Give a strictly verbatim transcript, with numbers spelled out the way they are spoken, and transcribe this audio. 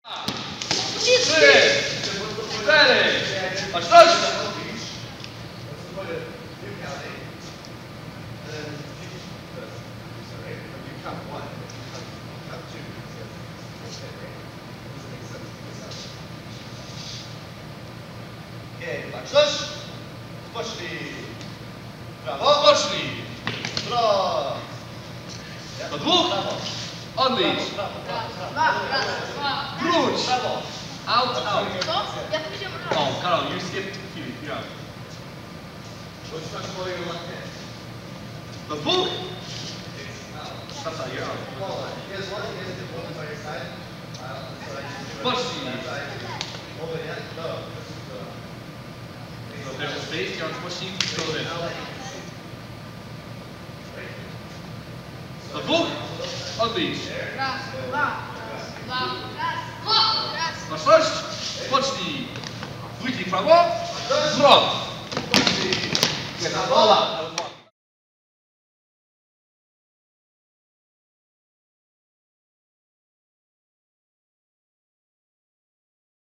Trzy, cztery, baczność! Baczność! Poszli! Brawo! Poszli! Brawo! Do dwóch! Odlicz! Wróć! Out, out! O, Karol, you skipped Filip, you're out. Do dwóch! Tata, you're out. Poszli! So there's a space, you're on pushing, go there. Do dwóch! Odlicz! Baczność! Pocznij! Dwójki w prawo! Zwrot! Ola!